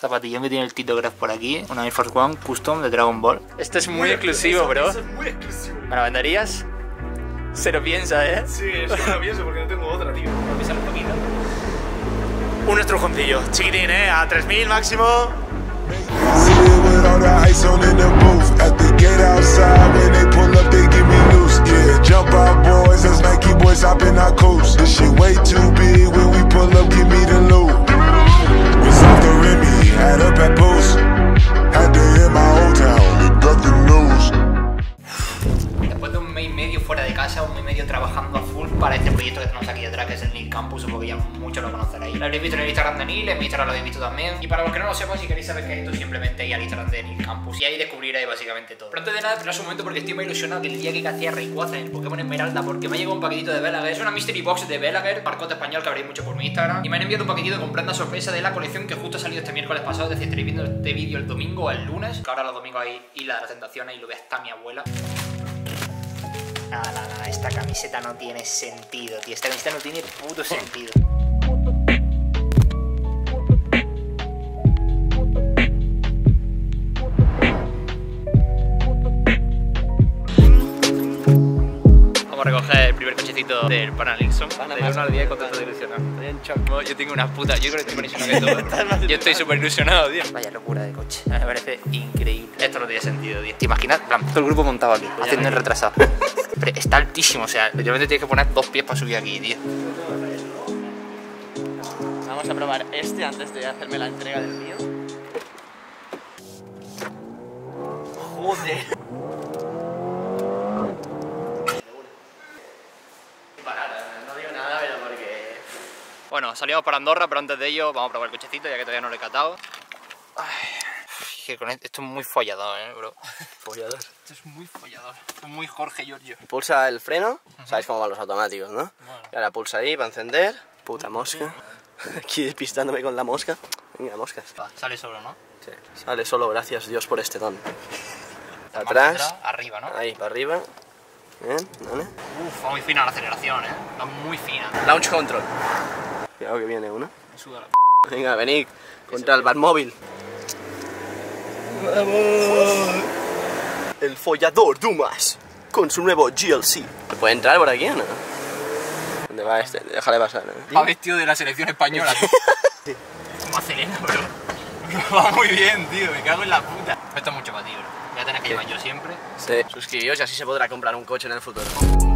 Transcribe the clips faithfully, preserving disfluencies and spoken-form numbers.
Zapatillón que tiene el Tito Graf por aquí. Una Air Force One Custom de Dragon Ball. Este es muy, muy exclusivo, bro. Eso es muy exclusivo. ¿Me lo venderías? Se lo piensa, ¿eh? Sí, eso no lo pienso porque no tengo otra, tío. Voy a pisar un poquito. Un estrujoncillo, chiquitín, ¿eh? A tres mil máximo. Después de un mes y medio fuera de casa, un mes y medio trabajando a full para este proyecto que tenemos aquí detrás, que es el Nil Campus, supongo que ya muchos lo conoceréis. Lo habréis visto en el Instagram de Nil, en mi Instagram lo habéis visto también. Y para los que no lo sepan, si queréis saber qué es esto, simplemente ir al Instagram de Nil Campus y ahí descubriréis básicamente todo. Pero antes de nada, esperaos un momento porque estoy muy ilusionado que el día que casté a Rayquaza en el Pokémon Esmeralda, porque me ha llegado un paquetito de Belager. Es una Mystery Box de Belager, marcote español que habréis mucho por mi Instagram. Y me han enviado un paquetito con prenda sorpresa de la colección que justo ha salido este miércoles pasado. Es decir, estaréis viendo este vídeo el domingo o el lunes, que ahora los domingos hay Isla de las Tentaciones y lo ve hasta mi abuela. Nada, nada, nada, esta camiseta no tiene sentido, tío. Esta camiseta no tiene puto sentido. Vamos a recoger el primer cochecito del pana Nilsson. De uno al diez contento de ilusionado. Estoy en shock. Yo tengo unas putas, yo creo que estoy más ilusionado que todo. Yo estoy súper ilusionado, tío. Vaya locura de coche, me parece increíble. Esto no tiene sentido, tío. ¿Te imaginas? En plan, todo el grupo montado aquí, haciendo el retrasado. Pero está altísimo, o sea, literalmente tienes que poner dos pies para subir aquí, tío. Vamos a probar este antes de hacerme la entrega del mío. Joder. No digo nada, pero porque... Bueno, salimos para Andorra, pero antes de ello vamos a probar el cochecito, ya que todavía no lo he catado. Ay, que con esto, esto es muy follador, eh, bro. Follador. Esto es muy follador. Esto es muy Jorge Giorgio. Pulsa el freno, sabéis cómo van los automáticos, ¿no? Bueno. Y ahora pulsa ahí para encender. Puta mosca. Aquí despistándome con la mosca. Venga, moscas. Va, sale solo, ¿no? Sí. Sale solo, gracias Dios por este don. Marcha Atrás. arriba, ¿no? Ahí, para arriba. Bien, ¿vale? Uf, va muy fina la aceleración, eh. Va muy fina. Launch control. Cuidado que viene uno. Me suda la p. Venga, venid contra el Batmóvil. ¡Vamos! El follador Dumas con su nuevo G L C. ¿Se puede entrar por aquí o no? ¿Dónde va este? Déjale pasar, ¿eh? Va vestido de la selección española. Sí. Como acelera, bro. Va muy bien, tío. Me cago en la puta. Esto es mucho para ti, bro. Voy a tener que llevar yo siempre. Sí. Suscribíos y así se podrá comprar un coche en el futuro.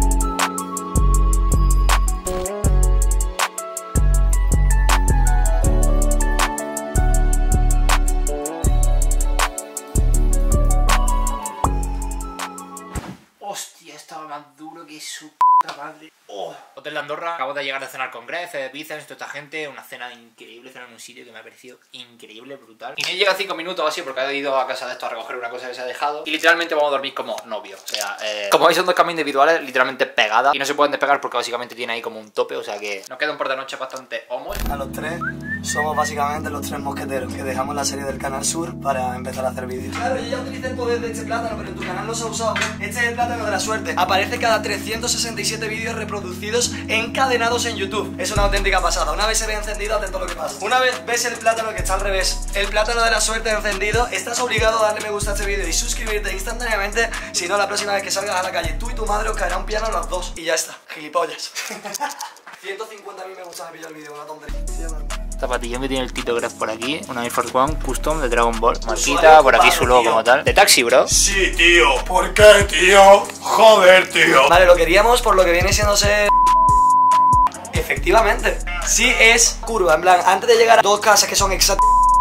Hostia, estaba más duro que su puta madre. Oh. Hotel de Andorra. Acabo de llegar a cenar con Gref, Vicens, toda esta gente. Una cena increíble, cenar en un sitio que me ha parecido increíble, brutal. Y me llega cinco minutos así porque he ido a casa de esto a recoger una cosa que se ha dejado. Y literalmente vamos a dormir como novios. O sea, eh, como veis son dos camas individuales literalmente pegadas. Y no se pueden despegar porque básicamente tiene ahí como un tope. O sea que nos queda un par de noches bastante homos. A los tres somos básicamente los tres mosqueteros que dejamos la serie del Canal Sur para empezar a hacer vídeos. Claro, yo ya utilicé el poder de este plátano, pero en tu canal no se ha usado. Este es el plátano de la suerte. Aparece cada trescientos sesenta y siete vídeos reproducidos encadenados en YouTube. Es una auténtica pasada. Una vez se ve encendido, atento a lo que pasa. Una vez ves el plátano que está al revés, el plátano de la suerte encendido, estás obligado a darle me gusta a este vídeo y suscribirte instantáneamente. Si no, la próxima vez que salgas a la calle, tú y tu madre os caerá un piano a los dos. Y ya está. Gilipollas. ciento cincuenta mil me gusta me pilló el vídeo, una tontería. Zapatillón que tiene el Tito Graf por aquí. Una Air Force One Custom de Dragon Ball. Marquita, por aquí su logo como tal. De taxi, bro. Sí, tío. ¿Por qué, tío? Joder, tío. Vale, lo queríamos por lo que viene siendo ser... Efectivamente. Sí es curva, en plan, antes de llegar a dos casas que son exactas...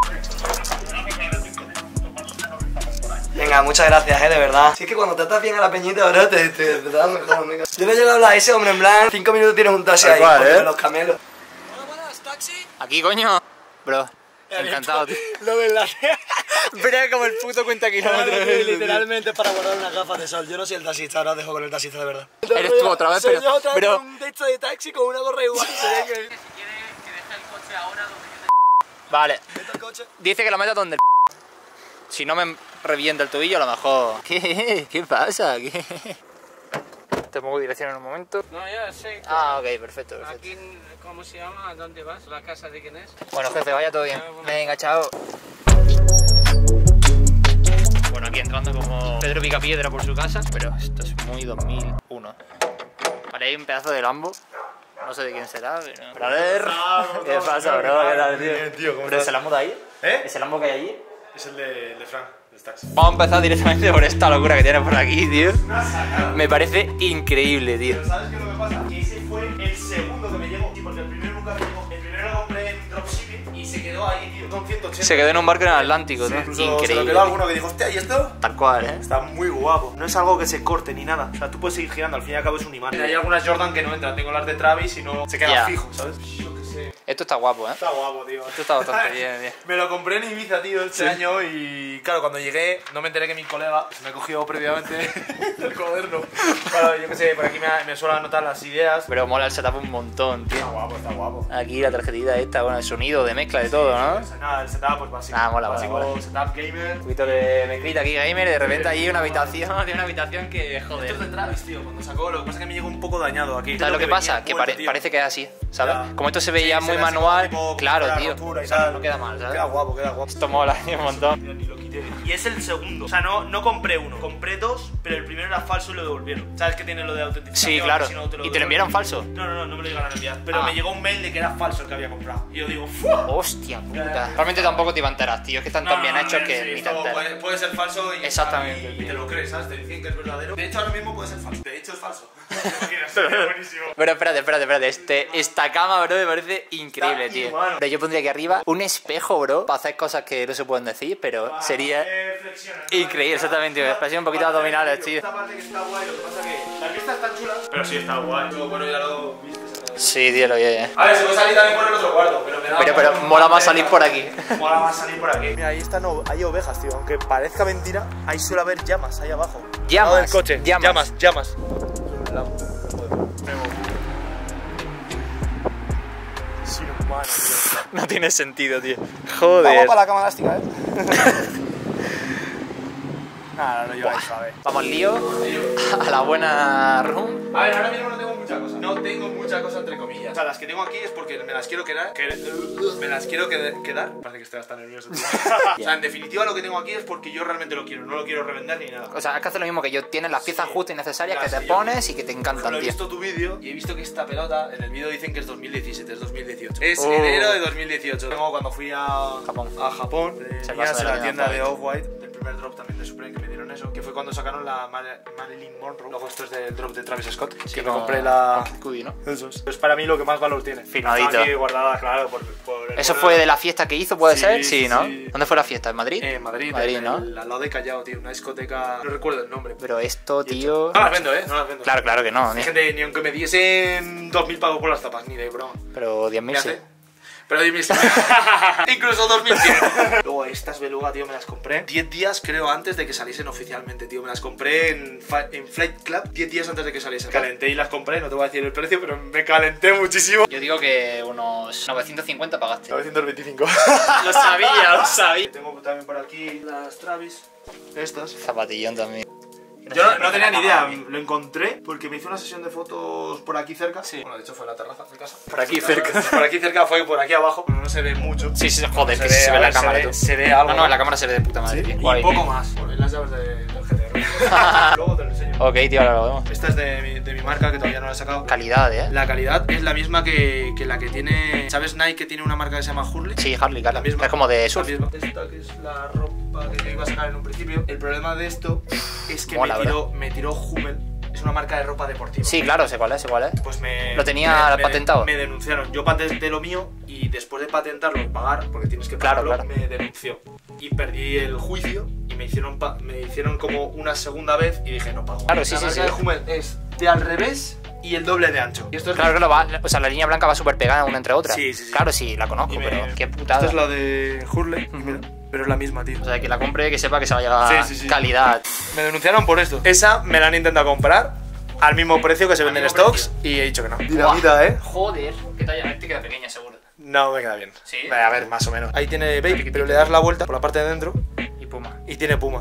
Venga, muchas gracias, eh, de verdad. Si es que cuando te estás bien a la peñita, ahora te, te, te das mejor, amigo. Yo no he llegado a hablar a ese hombre, en plan, cinco minutos tienes un taxi ahí, cual, porque ¿eh? los camelos. Hola, buenas, taxi. Aquí, coño. Bro, encantado, tío. Lo de la... Pero como el puto cuenta kilómetros. Literalmente para guardar unas gafas de sol. Yo no soy el taxista, ahora os dejo con el taxista de verdad. Eres tú otra vez, Soy pero... yo otra vez pero... con un texto de taxi con una gorra igual. Sería que... Si quieres que deje el coche ahora donde yo te... Vale. ¿Meta el coche? Dice que lo meta donde el... Si no me revienta el tobillo, a lo mejor... ¿Qué? ¿Qué pasa? ¿Qué? Te pongo dirección en un momento. No, ya sé. Ah, ok, perfecto, perfecto. Aquí, ¿cómo se llama? ¿A dónde vas? ¿La casa de quién es? Bueno, jefe, vaya todo bien. Venga, chao. aquí entrando como Pedro Picapiedra por su casa. Pero esto es muy dos mil uno. Vale, hay un pedazo de Lambo. No sé de quién será, pero... A ver... ¿Qué pasa, bro? ¿Qué tal, tío? Bien, tío, ¿cómo ¿Pero estás? ese Lambo de ahí? ¿Eh? ¿Ese Lambo que hay allí? Es el de, el de Frank, de Stax. Vamos a empezar directamente por esta locura que tiene por aquí, tío. Me parece increíble, tío. Pero ¿sabes qué es lo que pasa? Que ese fue el segundo que me llegó, tío, porque el primero nunca me llegó. El primero lo compré en dropshipping y se quedó ahí, tío, con ciento ochenta. Se quedó en un barco en el Atlántico, Sí, ¿no? incluso Increíble. se lo quedó alguno que dijo, hostia, ¿y esto? Tal cual, ¿eh? Está muy guapo. No es algo que se corte ni nada. O sea, tú puedes seguir girando, al fin y al cabo es un imán. Hay algunas Jordan que no entran. Tengo las de Travis y no se queda Ya. fijo, ¿sabes? Yo qué sé. Esto está guapo, ¿eh? Está guapo, tío. Esto está bastante bien, tío. Me lo compré en Ibiza, tío, este Sí. año y claro, cuando llegué no me enteré que mi colega se me cogió previamente el cuaderno. Claro, yo qué sé, por aquí me, me suelo anotar las ideas. Pero mola el setup un montón, tío. Está guapo, está guapo. Aquí la tarjetita esta, bueno, el sonido de mezcla de todo, ¿no? Pues nada, el setup pues básico. Ah, mola, mola, básico mola. setup gamer. Un poquito de mezclita aquí, gamer, y de repente ahí una habitación, de una habitación que, joder. Esto es de Travis, tío, cuando sacó, lo que pasa es que me llegó un poco dañado aquí. ¿Sabes lo que pasa? Que pare- parece que es así, ¿sabes? Como esto se veía muy manual, claro, tío. O sea, no queda mal, ¿sabes? Queda guapo, queda guapo. Esto mola, tío, un montón. Mira, ni lo quité. Y es el segundo. O sea, no, no compré uno, compré dos, pero el primero era falso y lo devolvieron. ¿Sabes que tiene lo de autenticación? Sí, claro. Si no, ¿Y te lo devuelven. enviaron falso? No, no, no, no me lo llegaron a enviar. Pero Ah. me llegó un mail de que era falso el que había comprado. Y yo digo, ¡fua! Hostia puta. Realmente tampoco te iba a enterar, tío. Es que están tan bien hechos que sí, ni te esto enteras. puede, puede ser falso y, Exactamente, y, tío. te lo crees, ¿sabes? Te dicen que es verdadero. De hecho, ahora mismo puede ser falso. De hecho, es falso. Sería buenísimo. Pero espérate, espérate, espérate. Este, esta cama, bro, me parece increíble, Está tío. inhumano. Pero yo pondría aquí arriba un espejo, bro, para hacer cosas que no se pueden decir, pero sería Eh, flexiones, ¿no? increíble, exactamente. Me expresión un poquito abdominales, tío. Esta parte que está guay, lo que pasa que las vistas están chulas. Pero sí está guay. Pero bueno, ya lo viste. Sí, tío, lo vi, eh. A ver, se puede salir también por el otro cuarto, pero me da Pero, pero mola más salir por aquí. Mola más salir por aquí. Mira, ahí están, hay ovejas, tío. Aunque parezca mentira, ahí suele haber llamas ahí abajo. Llamas, Al lado del coche. llamas. llamas. llamas. Sí, humano, tío. No tiene sentido, tío. Vamos Joder. para la cama elástica, eh. Nada, lo lleváis, ¿sabes? Vamos al lío. A la buena room. A ver, ahora mismo no tengo mucha cosa. No tengo mucha cosa entre comillas. O sea, las que tengo aquí es porque me las quiero quedar. Que, me las quiero qued- quedar. Parece que estoy hasta nervioso, tío. O sea, en definitiva lo que tengo aquí es porque yo realmente lo quiero. No lo quiero revender ni nada. O sea, es que hace lo mismo que yo. Tienes las piezas Sí. justas y necesarias que Ya te sé yo. pones y que te Lo encantan, he tío. visto tu vídeo y he visto que esta pelota, en el vídeo dicen que es dos mil diecisiete, es dos mil dieciocho. Es Oh. enero de dos mil dieciocho. Tengo cuando fui a Japón. a Japón, Se eh, pasa de a la la tienda de tienda Off-White, del primer drop también de Supreme que me dieron eso, que fue cuando sacaron la Mar- Marilyn Monroe. Luego esto es del drop de Travis Scott, que me con- compré la... con Cudi, ¿no? Eso es. Es para mí lo que más valor tiene. Firmadito. Está aquí guardada, claro, por, por el ¿Eso poder- fue de la fiesta que hizo, puede Sí, ser? Sí, sí, ¿no? sí. ¿Dónde fue la fiesta? ¿En Madrid? Eh, en Madrid, Madrid, en ¿no? el- al lado de Callao, tío, una discoteca... No recuerdo el nombre. Pero esto, tío... No las vendo, eh, no las vendo. Claro, claro que no. Hay Ni... gente, ni aunque me diesen dos mil pavos por las tapas, ni de broma. Pero diez mil ¿Qué sí. hace? Pero diez mil sí. Incluso dos mil cien. Luego estas beluga, tío, me las compré diez días, creo, antes de que saliesen oficialmente, tío. Me las compré en, Fa- en Flight Club diez días antes de que saliesen. Calenté y las compré, no te voy a decir el precio, pero me calenté muchísimo. Yo digo que unos novecientos cincuenta pagaste. novecientos veinticinco. Lo sabía, lo sabía. Tengo también por aquí las Travis. Estas. Zapatillón también. Yo no, no tenía ni idea, lo encontré porque me hice una sesión de fotos por aquí cerca. Sí. Bueno, de hecho fue en la terraza de casa. Por aquí cerca. Por aquí cerca fue por aquí abajo, pero no se ve mucho. Sí, sí, joder, que Se sí se ve a la ver, cámara, se tú. ve, se ve algo. No, no, en la cámara se ve de puta madre, Sí, tío. y Guay. poco más. Ponen las llaves de- del G T R. Luego te lo enseño. Ok, tío, ahora lo vemos. Esta es de mi, de mi marca que todavía no la he sacado. Calidad, ¿eh? La calidad es la misma que, que la que tiene. ¿Sabes Nike que tiene una marca que se llama Hurley? Sí, Harley, claro. La misma. Es como de La surf. misma. Esta que es la ropa que yo iba a sacar en un principio. El problema de esto es que Mola, me tiró, me tiró Hummel. Es una marca de ropa deportiva. Sí, claro, sé cuál es, sé cuál es. Pues me... Lo tenía me- me- patentado. Me denunciaron. Yo patenté lo mío y después de patentarlo y pagar, porque tienes que Claro, pagarlo, claro. me denunció. Y perdí el juicio y me hicieron, pa- me hicieron como una segunda vez y dije, no pago. Claro, sí, la sí, marca sí. de Hummel es de al revés y el doble de ancho. Y esto es... Claro, claro, va, o sea, la línea blanca va súper pegada una entre otras. Sí, sí, sí. Claro, sí, la conozco, y me- pero qué putada. Esta es la de Hurley, mira, pero es la misma, tío. O sea, que la compre, que sepa que se va a llegar Sí, sí, sí. calidad. Me denunciaron por esto. Esa me la han intentado comprar al mismo precio que se vende en mismo stocks y he dicho que no. Dinamita, ¿eh? Joder, ¿qué talla? Este queda pequeña, seguro. No, me queda bien. ¿Sí? A ver, más o menos. Ahí tiene Baby, pero le das la vuelta por la parte de dentro Y puma. y tiene Puma.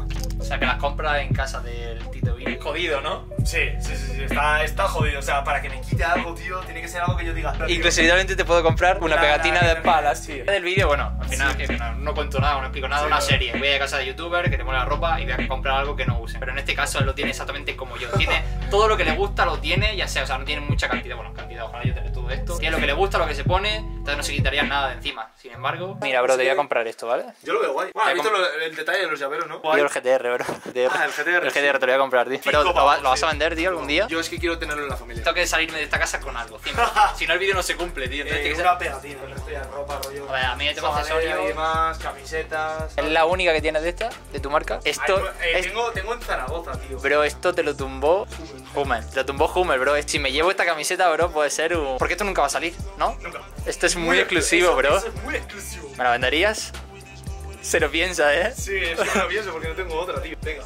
O sea, que las compras en casa del Tito Vini. Jodido, ¿no? Sí, sí, sí, sí, está, está jodido. O sea, para que me quite algo, tío, tiene que ser algo que yo diga. Inclusivamente te puedo comprar una La- pegatina la- de palas, tío. Del vídeo, bueno, al final que no, no cuento nada, no explico nada, Sí, una claro. serie. Voy a casa de youtuber que te mola la ropa y voy a comprar algo que no usen. Pero en este caso él lo tiene exactamente como yo. Tiene todo lo que le gusta, lo tiene, ya sea, o sea, no tiene mucha cantidad. Bueno, cantidad, ojalá yo tenga todo esto. Tiene lo que le gusta, lo que se pone, entonces no se quitaría nada de encima. Sin embargo, mira, bro, te voy a comprar esto, ¿vale? Yo lo veo guay. Bueno, has Te visto comp- lo- el detalle de los llaveros, ¿no? Yo el G T R, bro. G T R. Ah, el G T R, El sí. G T R te lo voy a comprar, tío. Pero Cinco ¿lo, va- pavos, lo vas sí. a vender, tío, algún día? Yo es que quiero tenerlo en la familia. Tengo que salirme de esta casa con algo, siempre. Si no, el vídeo no se cumple, tío. Entonces Eh, tiene que ser... una pegatina, el resto ya es ropa, rollo. A ver, a mí me tengo Sabanera accesorios. y demás, camisetas. Es la única que tienes de esta, de tu marca. Esto, Ay, eh, es- tengo, tengo en Zaragoza, tío. bro, esto te lo tumbó Hummel. Te lo tumbó Hummel, bro. Si me llevo esta camiseta, bro, puede ser un... Porque esto nunca va a salir, ¿no? Nunca. Esto es muy exclusivo, eso- bro. Eso es muy exclusivo. ¿Me la venderías? Se lo piensa, ¿eh? Sí, eso no lo pienso porque no tengo otra, tío. Venga.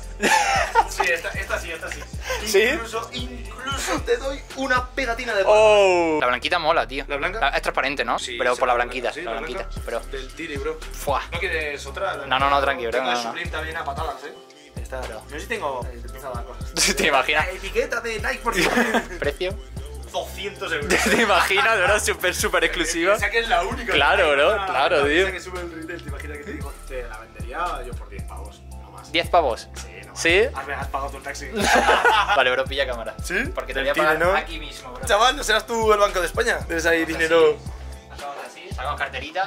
Sí, esta, esta sí, esta sí. ¿Sí? Incluso, incluso te doy una pegatina de Oh. La blanquita mola, tío. ¿La blanca? Es transparente, ¿no? Sí, pero sí, por la blanquita, sí, la blanquita. blanca. Pero... Del Tiri, bro. Fuah. ¿No quieres otra? No, no, no, tranqui, bro, Tengo no, el no. Supreme también a patadas, eh. Está, bro. Yo sí tengo... Eh, te empieza a dar cosas. ¿Te imaginas? La etiqueta de Nike por ti. ¿Precio? doscientos euros. ¿Te imaginas, bro? Súper, súper exclusiva. Esa que es la única. Claro, bro, Una- claro, una tío. pieza que sube el retail, te imaginas que te digo. Te la vendería yo por diez pavos, no más. ¿diez pavos? Sí, no más. ¿Sí? Has, has pagado tu taxi. Vale, bro, pilla cámara. ¿Sí? Porque te Del voy a pagar Tire, ¿no? aquí mismo, bro. Chaval, ¿no serás tú el Banco de España? Tienes ahí dinero. Sacamos así, sacamos carterita.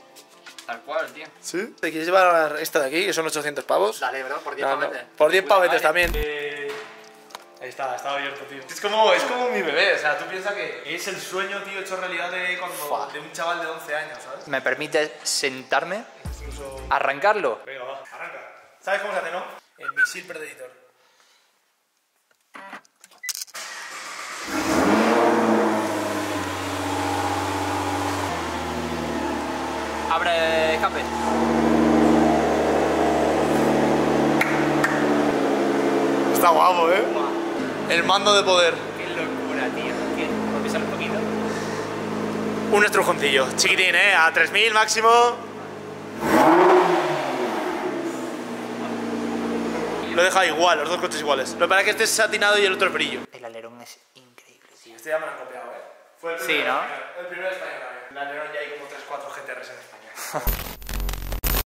Tal cual, tío. ¿Sí? ¿Te quieres llevar esta de aquí, que son ochocientos pavos? Dale, bro, por diez No, no. pavetes. Por diez Puta pavetes madre. también. Eh, ahí está, está abierto, tío. Es como, es como mi bebé, o sea, tú piensas que es el sueño, tío, hecho realidad de, cuando, Fua. de un chaval de once años, ¿sabes? ¿Me permites sentarme? Incluso... ¿Arrancarlo? Venga, va, arranca. ¿Sabes cómo se hace, no? El misil Predator. Abre escape. Está guapo, ¿eh? El mando de poder. Qué locura, tío. ¿Qué? ¿Puedo pisar un poquito? Un estrujoncillo, chiquitín, ¿eh? A tres mil máximo. Lo deja igual, los dos coches iguales. Lo que pasa es que este es satinado y el otro es brillo. El alerón es increíble, tío. Este ya me lo han copiado, ¿eh? Fue el Sí, primero ¿no? español. El primero español también. El alerón ya hay como tres cuatro G T Rs en España.